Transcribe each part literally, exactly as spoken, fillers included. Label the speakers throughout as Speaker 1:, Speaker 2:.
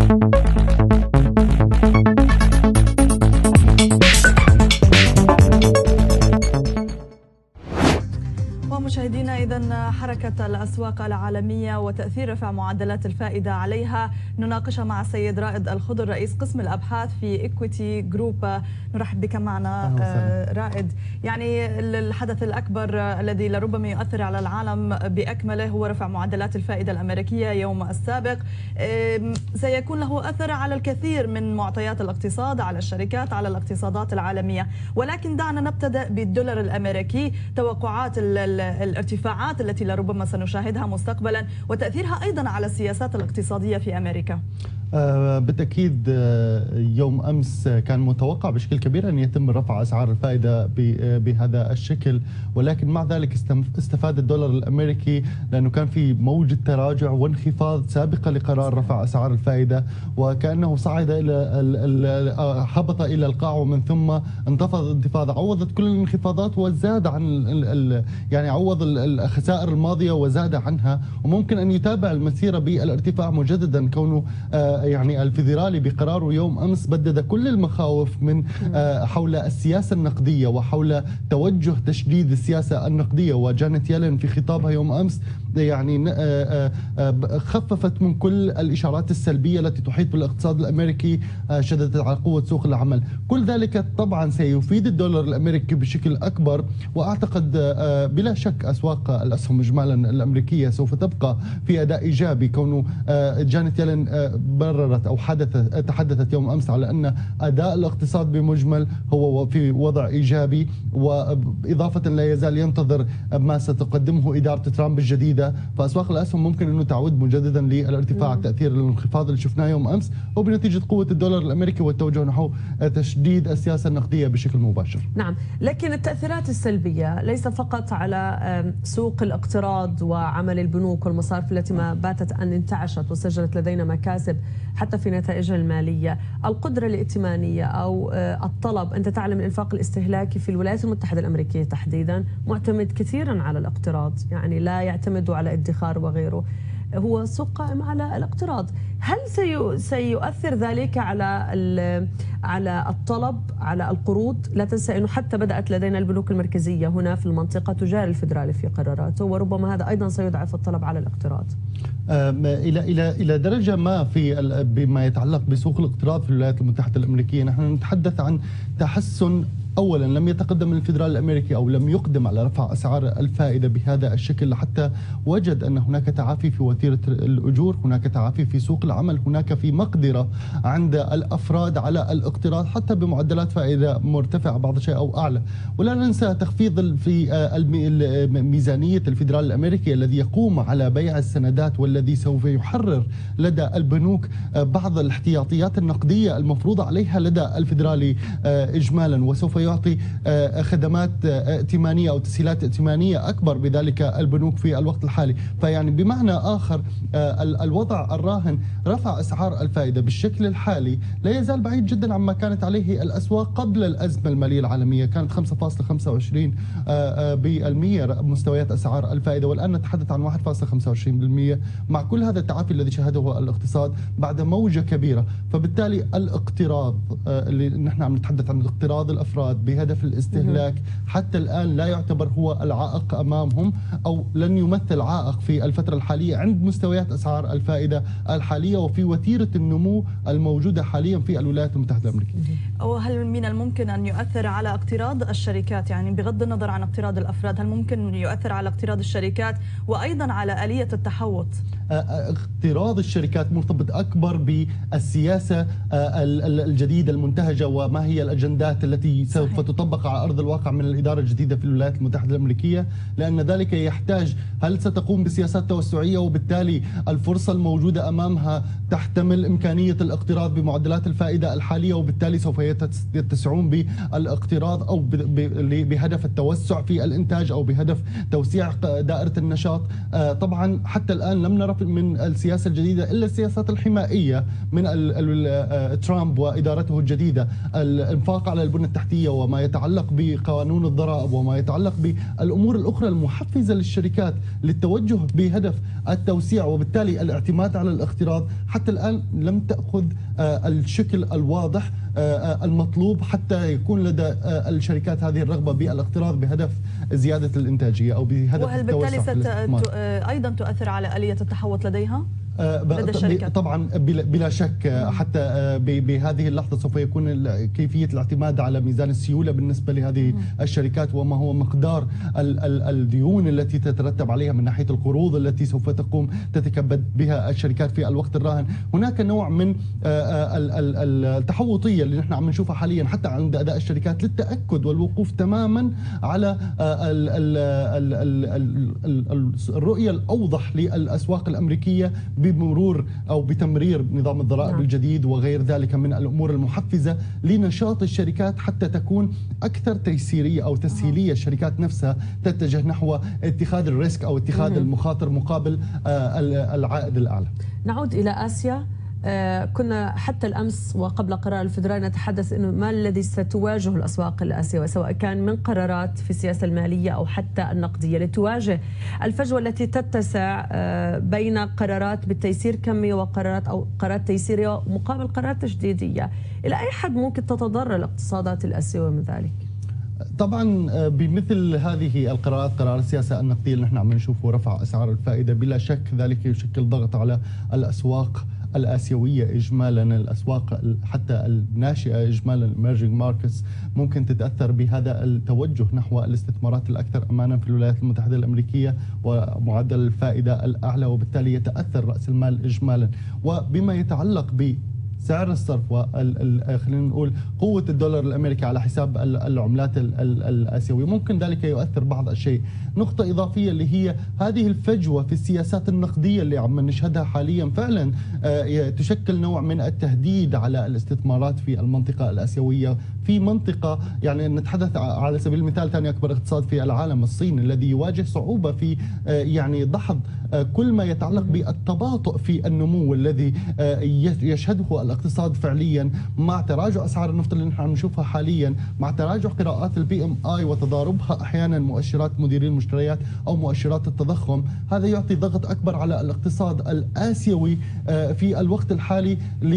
Speaker 1: مشاهدينا، إذن حركة الأسواق العالمية وتأثير رفع معدلات الفائدة عليها نناقشها مع السيد رائد الخضر رئيس قسم الأبحاث في إكويتي جروب. نرحب بك معنا رائد. يعني الحدث الأكبر الذي لربما يؤثر على العالم بأكمله هو رفع معدلات الفائدة الأمريكية يوم السابق. سيكون له أثر على الكثير من معطيات الاقتصاد، على الشركات، على الاقتصادات العالمية. ولكن دعنا نبتدأ بالدولار الأمريكي. توقعات الارتفاعات التي لربما سنشاهدها مستقبلا وتأثيرها أيضا على السياسات الاقتصادية في أمريكا.
Speaker 2: آه بالتأكيد آه يوم أمس كان متوقع بشكل كبير أن يتم رفع أسعار الفائدة بهذا الشكل، ولكن مع ذلك استفاد الدولار الأمريكي لأنه كان في موجة تراجع وانخفاض سابقة لقرار رفع أسعار الفائدة، وكأنه صعد إلى هبط إلى القاع ومن ثم انتفض انتفاضة عوضت كل الانخفاضات وزاد عن يعني عوض الخسائر الماضية وزاد عنها، وممكن أن يتابع المسيرة بالارتفاع مجددا كونه آه يعني الفيدرالي بقراره يوم أمس بدد كل المخاوف من آه حول السياسة النقدية وحول توجه تشديد السياسة النقدية. وجانيت يلين في خطابها يوم أمس يعني آه آه خففت من كل الإشارات السلبية التي تحيط بالاقتصاد الأمريكي، آه شددت على قوة سوق العمل. كل ذلك طبعا سيفيد الدولار الأمريكي بشكل أكبر، وأعتقد آه بلا شك أسواق الأسهم إجمالا الأمريكية سوف تبقى في أداء إيجابي، كونه آه جانيت يلين آه بررت أو حدثت تحدثت يوم أمس على أن أداء الاقتصاد بمجمل هو في وضع إيجابي، وإضافة لا يزال ينتظر ما ستقدمه إدارة ترامب الجديدة. فأسواق الأسهم ممكن أنه تعود مجددا للارتفاع، تأثير الانخفاض اللي شفناه يوم أمس هو بنتيجة قوة الدولار الأمريكي والتوجه نحو تشديد السياسة النقدية بشكل مباشر.
Speaker 3: نعم، لكن التأثيرات السلبية ليس فقط على سوق الاقتراض وعمل البنوك والمصارف التي ما باتت أن انتعشت وسجلت لدينا مكاسب حتى في نتائجها المالية. القدرة الائتمانية أو الطلب، أنت تعلم الإنفاق الاستهلاكي في الولايات المتحدة الأمريكية تحديدا معتمد كثيرا على الاقتراض، يعني لا يعتمد على ادخار وغيره، هو سوق قائم على الاقتراض. هل سيؤثر ذلك على على الطلب على القروض؟ لا تنسى أنه حتى بدأت لدينا البنوك المركزية هنا في المنطقة تجاري الفيدرالي في قراراته، وربما هذا أيضا سيضعف الطلب على الاقتراض.
Speaker 2: إلى إلى إلى درجة ما في بما يتعلق بسوق الاقتراض في الولايات المتحدة الأمريكية. نحن نتحدث عن تحسن. أولا لم يتقدم الفيدرالي الأمريكي أو لم يقدم على رفع أسعار الفائدة بهذا الشكل حتى وجد أن هناك تعافي في وتيرة الأجور، هناك تعافي في سوق العمل، هناك في مقدرة عند الأفراد على الاقتراض حتى بمعدلات فائدة مرتفعة بعض الشيء أو أعلى. ولا ننسى تخفيض في ميزانية الفيدرالي الأمريكي الذي يقوم على بيع السندات والذي سوف يحرر لدى البنوك بعض الاحتياطيات النقدية المفروضة عليها لدى الفيدرالي إجمالا، وسوف يعطي خدمات ائتمانية أو تسهيلات ائتمانية أكبر بذلك البنوك في الوقت الحالي. فيعني بمعنى آخر الوضع الراهن رفع أسعار الفائدة بالشكل الحالي لا يزال بعيد جدا عما كانت عليه الأسواق قبل الأزمة المالية العالمية، كانت خمسة فاصلة خمسة وعشرين بالمئة مستويات أسعار الفائدة، والآن نتحدث عن واحد فاصلة خمسة وعشرين بالمئة مع كل هذا التعافي الذي شهده الاقتصاد بعد موجة كبيرة. فبالتالي الاقتراض اللي نحن عم نتحدث عن الاقتراض الأفراد بهدف الاستهلاك حتى الآن لا يعتبر هو العائق أمامهم أو لن يمثل عائق في الفترة الحالية عند مستويات أسعار الفائدة الحالية وفي وتيرة النمو الموجودة حاليا في الولايات المتحدة الأمريكية.
Speaker 1: وهل من الممكن أن يؤثر على اقتراض الشركات، يعني بغض النظر عن اقتراض الأفراد، هل ممكن يؤثر على اقتراض الشركات وأيضا على آلية التحوط؟
Speaker 2: اقتراض الشركات مرتبط أكبر بالسياسة الجديدة المنتهجة وما هي الأجندات التي سوف صحيح. تطبق على أرض الواقع من الإدارة الجديدة في الولايات المتحدة الأمريكية، لأن ذلك يحتاج هل ستقوم بسياسات توسعية وبالتالي الفرصة الموجودة أمامها تحتمل إمكانية الاقتراض بمعدلات الفائدة الحالية، وبالتالي سوف يتسعون بالاقتراض أو بهدف التوسع في الإنتاج أو بهدف توسيع دائرة النشاط. طبعا حتى الآن لم نرى من السياسة الجديدة إلا السياسات الحمائية من ترامب وإدارته الجديدة، الإنفاق على البنى التحتية النقدية وما يتعلق بقانون الضرائب وما يتعلق بالأمور الأخرى المحفزة للشركات للتوجه بهدف التوسيع وبالتالي الاعتماد على الاقتراض، حتى الآن لم تأخذ الشكل الواضح المطلوب حتى يكون لدى الشركات هذه الرغبة بالاقتراض بهدف زيادة الانتاجية أو بهدف
Speaker 1: وهل بالتالي ست... أيضا تؤثر على آلية التحوط لديها؟ لدى الشركات؟
Speaker 2: طبعا بلا شك، حتى بهذه اللحظة سوف يكون كيفية الاعتماد على ميزان السيولة بالنسبة لهذه الشركات وما هو مقدار الديون التي تترتب عليها من ناحية القروض التي سوف تقوم تتكبد بها الشركات في الوقت الراهن. هناك نوع من التحوطية اللي نحن عم نشوفها حاليا حتى عند أداء الشركات للتأكد والوقوف تماما على الرؤية الأوضح للأسواق الأمريكية بمرور أو بتمرير نظام الضرائب نعم. الجديد وغير ذلك من الأمور المحفزة لنشاط الشركات حتى تكون أكثر تيسيرية أو تسهيلية. الشركات نفسها تتجه نحو اتخاذ الريسك أو اتخاذ المخاطر مقابل العائد الأعلى.
Speaker 3: نعود إلى آسيا. آه كنا حتى الأمس وقبل قرار الفدرالي نتحدث أنه ما الذي ستواجه الأسواق الآسيوية سواء كان من قرارات في السياسة المالية أو حتى النقدية لتواجه الفجوة التي تتسع آه بين قرارات بالتيسير كمي وقرارات أو قرارات تيسيرية مقابل قرارات تشديدية. إلى أي حد ممكن تتضرر الاقتصادات الآسيوية من ذلك؟
Speaker 2: طبعا بمثل هذه القرارات، قرار السياسة النقدية اللي نحن عم نشوفه رفع أسعار الفائدة بلا شك ذلك يشكل ضغط على الأسواق الآسيوية إجمالا، الأسواق حتى الناشئة إجمالا الإميرجينج ماركتس ممكن تتأثر بهذا التوجه نحو الاستثمارات الأكثر أمانا في الولايات المتحدة الأمريكية ومعدل الفائدة الأعلى، وبالتالي يتأثر رأس المال إجمالا. وبما يتعلق ب سعر الصرف وخلينا نقول قوة الدولار الأمريكي على حساب العملات الآسيوية ممكن ذلك يؤثر بعض الشيء. نقطة إضافية اللي هي هذه الفجوة في السياسات النقدية اللي عم نشهدها حاليا فعلا تشكل نوع من التهديد على الاستثمارات في المنطقة الآسيوية، في منطقة يعني نتحدث على سبيل المثال ثاني أكبر اقتصاد في العالم الصين الذي يواجه صعوبة في يعني دحض كل ما يتعلق بالتباطؤ في النمو الذي يشهده الاقتصاد فعليا مع تراجع أسعار النفط اللي نحن نشوفها حاليا، مع تراجع قراءات البي ام اي وتضاربها أحيانا مؤشرات مديري المشتريات أو مؤشرات التضخم. هذا يعطي ضغط أكبر على الاقتصاد الآسيوي في الوقت الحالي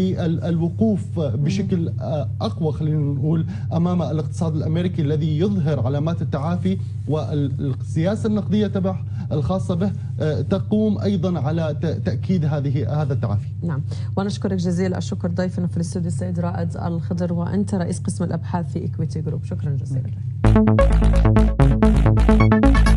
Speaker 2: للوقوف بشكل أقوى خلينا نقول أمام الاقتصاد الأمريكي الذي يظهر علامات التعافي، والسياسة النقدية تبع الخاصة به تقوم أيضا على تأكيد هذه هذا التعافي.
Speaker 3: نعم، ونشكرك جزيل الشكر ضيفنا في الاستوديو السيد رائد الخضر، وأنت رئيس قسم الأبحاث في إكويتي جروب. شكرا جزيلا لك.